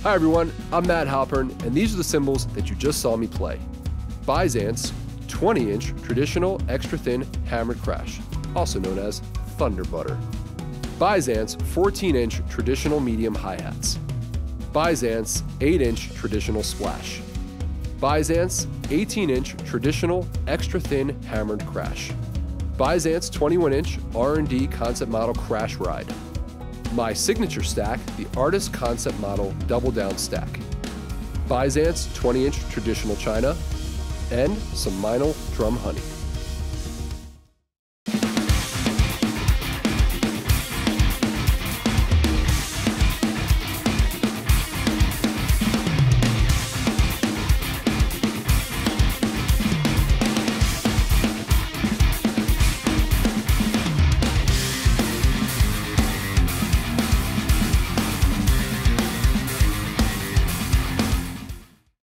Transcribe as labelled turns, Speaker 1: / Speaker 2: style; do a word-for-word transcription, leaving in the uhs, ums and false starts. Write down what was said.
Speaker 1: Hi everyone, I'm Matt Halpern, and these are the cymbals that you just saw me play. Byzance twenty inch traditional extra thin hammered crash, also known as Thunder Butter. Byzance fourteen inch traditional medium hi-hats. Byzance eight inch traditional splash. Byzance eighteen inch traditional extra thin hammered crash. Byzance twenty-one inch R and D concept model crash ride. My signature stack, the Artist Concept Model Double Down Stack. Byzance twenty inch traditional china, and some Meinl Drum Honey.